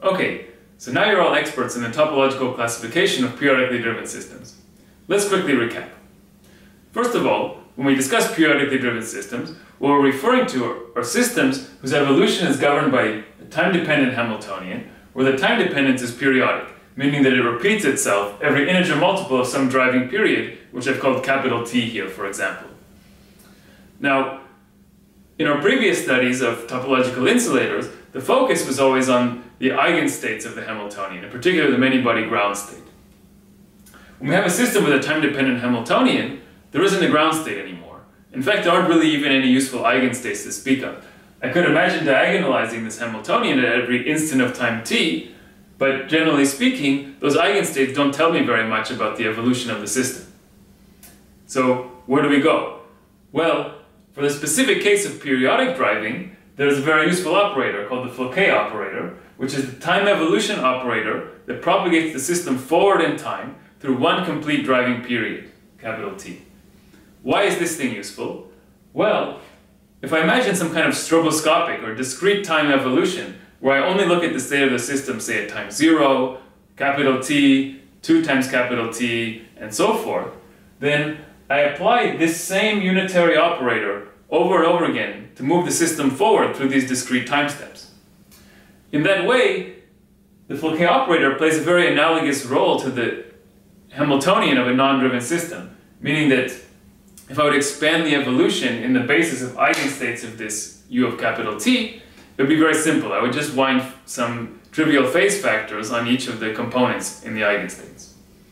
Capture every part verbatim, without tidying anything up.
Okay, so now you're all experts in the topological classification of periodically driven systems. Let's quickly recap. First of all, when we discuss periodically driven systems, what we're referring to are, are systems whose evolution is governed by a time-dependent Hamiltonian, where the time dependence is periodic, meaning that it repeats itself every integer multiple of some driving period, which I've called capital T here, for example. Now, in our previous studies of topological insulators, the focus was always on the eigenstates of the Hamiltonian, in particular the many-body ground state. When we have a system with a time-dependent Hamiltonian, there isn't a ground state anymore. In fact, there aren't really even any useful eigenstates to speak of. I could imagine diagonalizing this Hamiltonian at every instant of time t, but generally speaking, those eigenstates don't tell me very much about the evolution of the system. So, where do we go? Well, for the specific case of periodic driving, there's a very useful operator called the Fouquet operator, which is the time evolution operator that propagates the system forward in time through one complete driving period, capital T. Why is this thing useful? Well, if I imagine some kind of stroboscopic or discrete time evolution where I only look at the state of the system, say at time zero, capital T, two times capital T, and so forth, then I apply this same unitary operator over and over again to move the system forward through these discrete time steps. In that way, the Fouquet operator plays a very analogous role to the Hamiltonian of a non-driven system, meaning that if I would expand the evolution in the basis of eigenstates of this u of capital T, it would be very simple. I would just wind some trivial phase factors on each of the components in the eigenstates.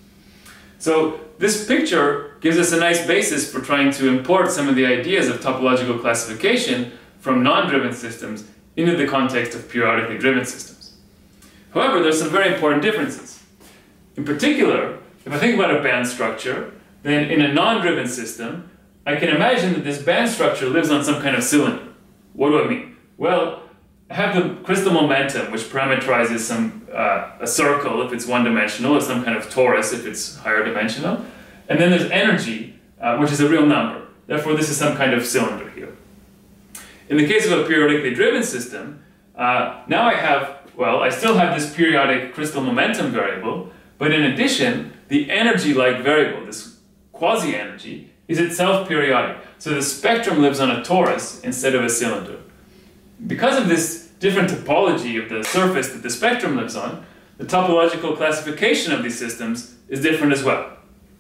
So this picture gives us a nice basis for trying to import some of the ideas of topological classification from non-driven systems into the context of periodically driven systems. However, there's some very important differences. In particular, if I think about a band structure, then in a non-driven system, I can imagine that this band structure lives on some kind of cylinder. What do I mean? Well, I have the crystal momentum, which parameterizes some, uh, a circle if it's one-dimensional, or some kind of torus if it's higher dimensional. And then there's energy, uh, which is a real number. Therefore, this is some kind of cylinder here. In the case of a periodically driven system, uh, now I have, well, I still have this periodic crystal momentum variable, but in addition, the energy-like variable, this quasi-energy, is itself periodic. So the spectrum lives on a torus instead of a cylinder. Because of this different topology of the surface that the spectrum lives on, the topological classification of these systems is different as well.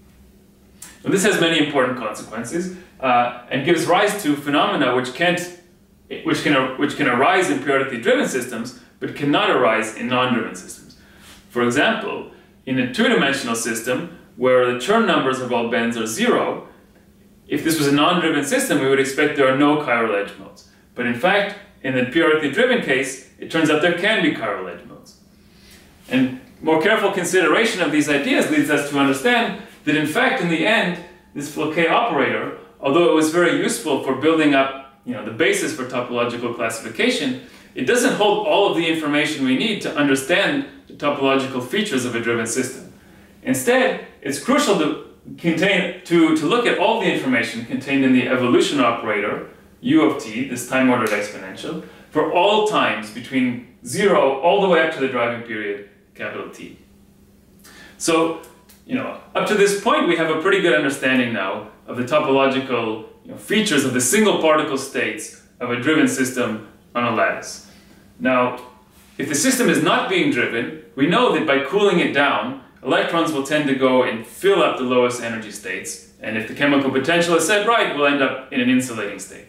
And this has many important consequences uh, and gives rise to phenomena which can't, which can, which can arise in periodically driven systems, but cannot arise in non-driven systems. For example, in a two-dimensional system where the Chern numbers of all bands are zero, if this was a non-driven system, we would expect there are no chiral edge modes. But in fact, in the periodically driven case, it turns out there can be chiral edge modes. And more careful consideration of these ideas leads us to understand that in fact, in the end, this Fouquet operator, although it was very useful for building up, you know, the basis for topological classification, it doesn't hold all of the information we need to understand the topological features of a driven system. Instead, it's crucial to contain to, to look at all the information contained in the evolution operator, u of t, this time-ordered exponential, for all times between zero all the way up to the driving period, capital T. So, you know, up to this point, we have a pretty good understanding now of the topological, you know, features of the single particle states of a driven system on a lattice. Now, if the system is not being driven, we know that by cooling it down, electrons will tend to go and fill up the lowest energy states, and if the chemical potential is set right, we'll end up in an insulating state.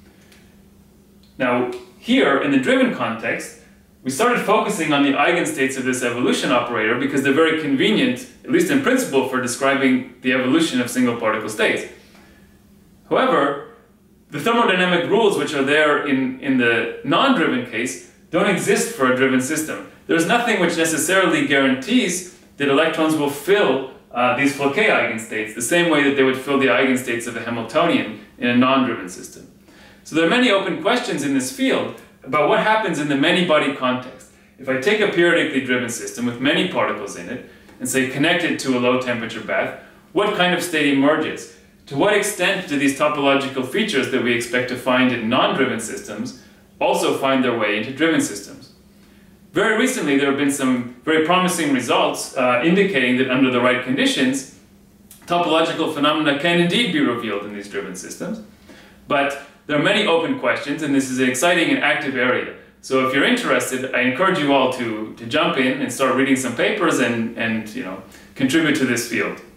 Now, here, in the driven context, we started focusing on the eigenstates of this evolution operator because they're very convenient, at least in principle, for describing the evolution of single particle states. However, the thermodynamic rules which are there in, in the non-driven case don't exist for a driven system. There's nothing which necessarily guarantees that electrons will fill uh, these Fouquet eigenstates the same way that they would fill the eigenstates of a Hamiltonian in a non-driven system. So there are many open questions in this field about what happens in the many-body context. If I take a periodically driven system with many particles in it and say connect it to a low-temperature bath, what kind of state emerges? To what extent do these topological features that we expect to find in non-driven systems also find their way into driven systems? Very recently, there have been some very promising results uh, indicating that under the right conditions, topological phenomena can indeed be revealed in these driven systems. But there are many open questions, and this is an exciting and active area. So if you're interested, I encourage you all to, to jump in and start reading some papers and, and you know, contribute to this field.